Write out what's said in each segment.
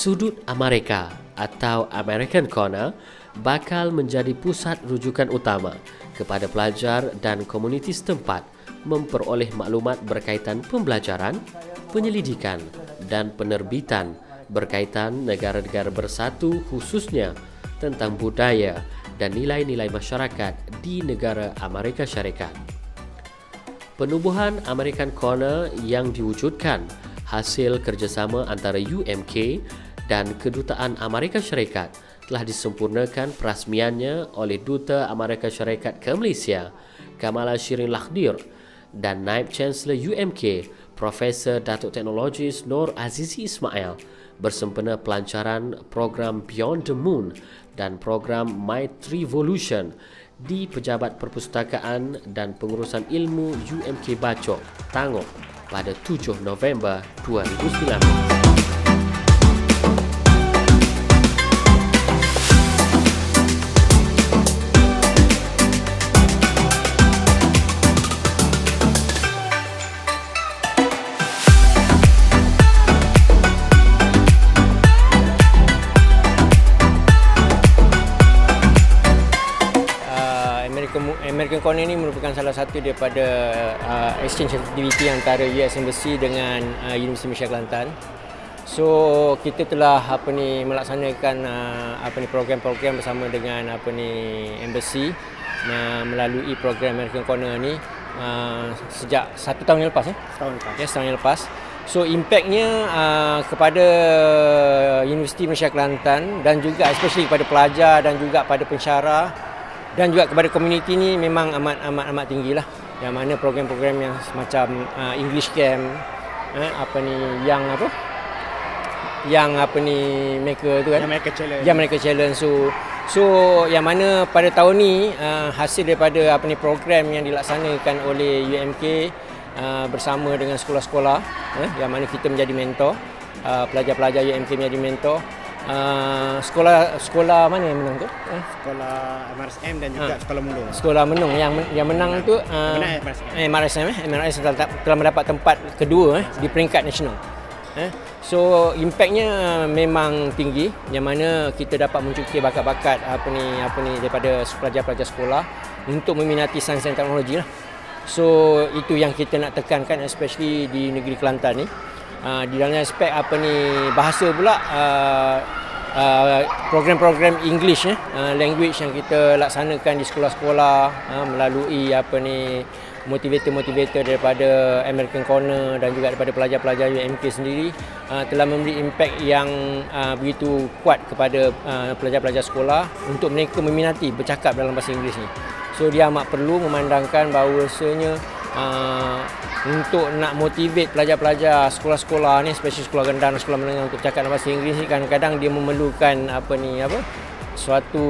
Sudut Amerika atau American Corner bakal menjadi pusat rujukan utama kepada pelajar dan komuniti setempat memperoleh maklumat berkaitan pembelajaran, penyelidikan dan penerbitan berkaitan negara-negara bersatu, khususnya tentang budaya dan nilai-nilai masyarakat di negara Amerika Syarikat. Penubuhan American Corner yang diwujudkan hasil kerjasama antara UMK dan Kedutaan Amerika Syarikat telah disempurnakan perasmiannya oleh Duta Amerika Syarikat ke Malaysia, Kamala Shirin Lakhdir, dan Naib Chancellor UMK, Profesor Datuk Teknologis Nur Azizi Ismail bersempena pelancaran program Beyond the Moon dan program My Trivolution di Pejabat Perpustakaan dan Pengurusan Ilmu UMK Bachok, Tangok pada 7 November 2019. American Corner ini merupakan salah satu daripada exchange activity antara US Embassy dengan Universiti Malaysia Kelantan. So kita telah melaksanakan program-program bersama dengan Embassy melalui program American Corner ni sejak 1 tahun yang lepas. Setahun yang lepas. So impactnya kepada Universiti Malaysia Kelantan dan juga especially kepada pelajar dan juga pada pensyarah dan juga kepada komuniti ni memang amat tinggilah. Yang mana program-program yang semacam English Camp, America Challenge. So yang mana pada tahun ni hasil daripada program yang dilaksanakan oleh UMK bersama dengan sekolah-sekolah, yang mana kita menjadi mentor, pelajar-pelajar UMK menjadi mentor. Sekolah mana yang menang tu? Sekolah MRSM dan juga Sekolah Menung. Sekolah Menung yang menang tu MRSM telah mendapat tempat kedua di peringkat nasional. So impactnya memang tinggi, yang mana kita dapat mencukir bakat-bakat daripada pelajar-pelajar sekolah untuk meminati sains dan teknologi lah. So itu yang kita nak tekankan, especially di negeri Kelantan ni. Di dalamnya aspek bahasa pula, program-program English language yang kita laksanakan di sekolah-sekolah melalui motivator daripada American Corner dan juga daripada pelajar-pelajar UMK sendiri telah memberi impak yang begitu kuat kepada pelajar-pelajar sekolah untuk mereka meminati bercakap dalam bahasa Inggeris ni. So dia amat perlu memandangkan bahawasanya untuk nak motivate pelajar-pelajar sekolah-sekolah ni, especially sekolah rendah dan sekolah menengah untuk bercakap dalam bahasa Inggeris ni, kadang-kadang dia memerlukan suatu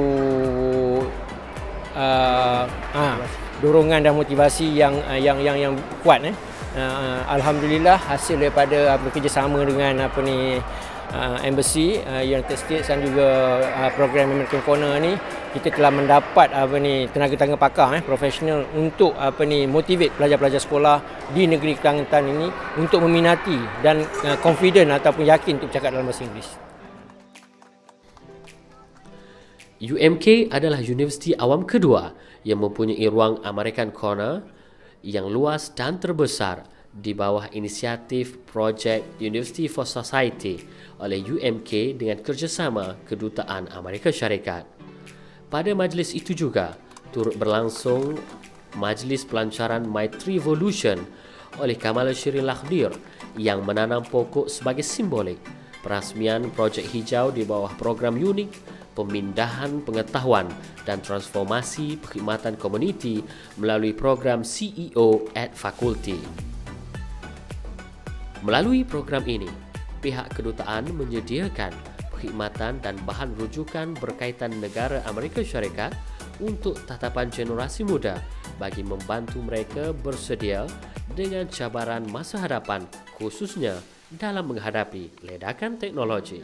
dorongan dan motivasi yang kuat. Alhamdulillah hasil daripada bekerjasama dengan Embassy United States dan juga program American Corner ni, kita telah mendapat tenaga-tenaga pakar profesional untuk motivate pelajar-pelajar sekolah di negeri Kelantan ini untuk meminati dan confident ataupun yakin untuk bercakap dalam bahasa Inggeris. UMK adalah universiti awam kedua yang mempunyai ruang American Corner yang luas dan terbesar di bawah inisiatif Project University for Society oleh UMK dengan kerjasama Kedutaan Amerika Syarikat. Pada majlis itu juga turut berlangsung majlis pelancaran My Trivolution oleh Kamala Shirin Lakhdir yang menanam pokok sebagai simbolik perasmian projek hijau di bawah program unik pemindahan pengetahuan dan transformasi perkhidmatan komuniti melalui program CEO at Fakulti. Melalui program ini, pihak kedutaan menyediakan perkhidmatan dan bahan rujukan berkaitan negara Amerika Syarikat untuk tatapan generasi muda bagi membantu mereka bersedia dengan cabaran masa hadapan, khususnya dalam menghadapi ledakan teknologi.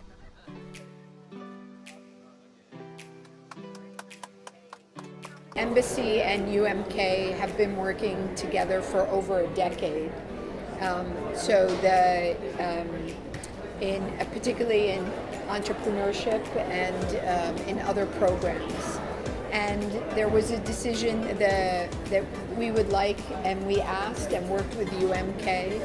Embassy and UMK have been working together for over a decade. So the particularly in entrepreneurship and in other programs. And there was a decision that we would like, and we asked and worked with UMK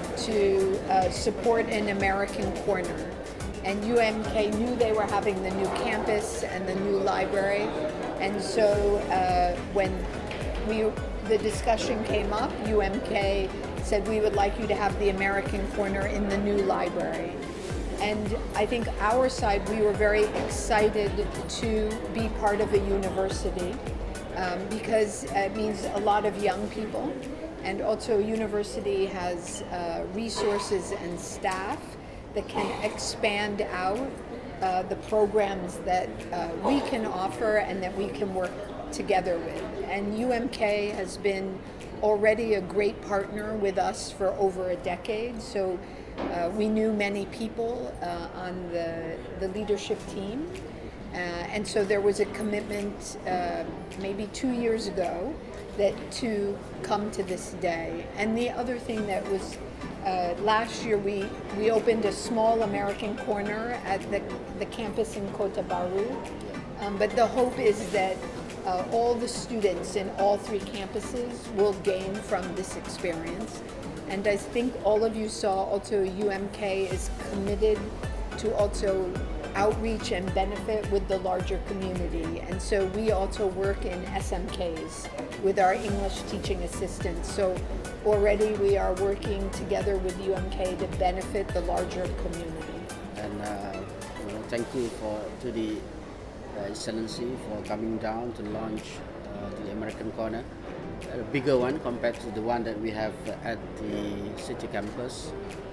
to support an American corner. And UMK knew they were having the new campus and the new library, and so when the discussion came up, UMK said we would like you to have the American corner in the new library. And I think our side, we were very excited to be part of a university because it means a lot of young people, and also university has resources and staff that can expand out the programs that we can offer and that we can work together with. And UMK has been already a great partner with us for over a decade, so we knew many people on the leadership team, and so there was a commitment maybe 2 years ago that to come to this day. And the other thing that was last year we opened a small American corner at the campus in Kota Baru, but the hope is that all the students in all 3 campuses will gain from this experience. And I think all of you saw also UMK is committed to also outreach and benefit with the larger community. And so we also work in SMKs with our English teaching assistants. So already we are working together with UMK to benefit the larger community. And thank you to the Excellency for coming down to launch the American Corner, a bigger one compared to the one that we have at the city campus.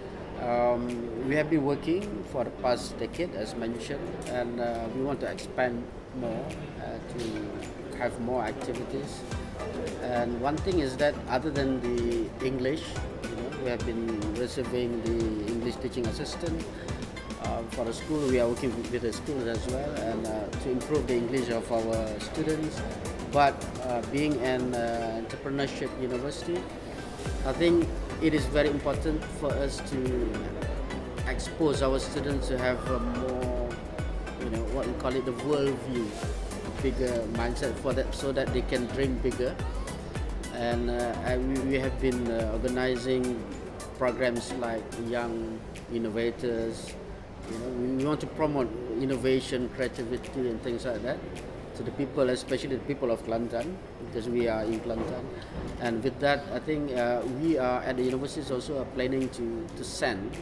We have been working for the past decade, as mentioned, and we want to expand more to have more activities. And one thing is that other than the English, we have been receiving the English teaching assistant for the school. We are working with the schools as well, and to improve the English of our students. But being an entrepreneurship university, I think it is very important for us to expose our students to have a more, what we call it, the world view, bigger mindset for that, so that they can dream bigger. And we have been organizing programs like Young Innovators. We want to promote innovation, creativity, and things like that to the people, especially the people of Kelantan, because we are in Kelantan. And with that, I think we are at the universities also are planning to send,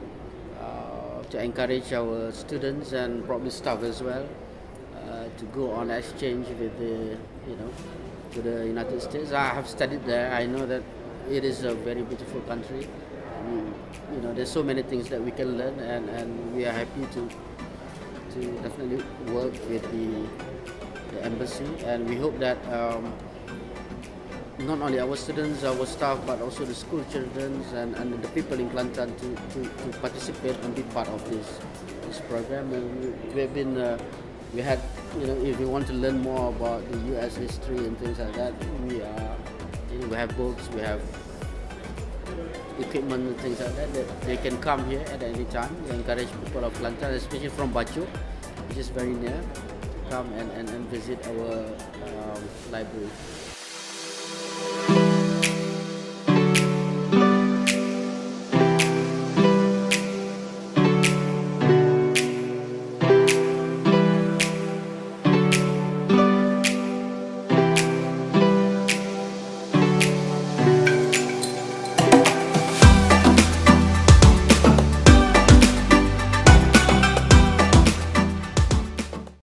to encourage our students and probably staff as well, to go on exchange with to the United States. I have studied there. I know that it is a very beautiful country. There's so many things that we can learn, and we are happy to definitely work with the embassy, and we hope that not only our students, our staff, but also the school children and the people in Kelantan to participate and be part of this program. And we have been we had, if you want to learn more about the U.S. history and things like that, we have books, we have equipment and things like that they can come here at any time. We encourage people of Kelantan, especially from Bacho, which is very near, come and visit our library.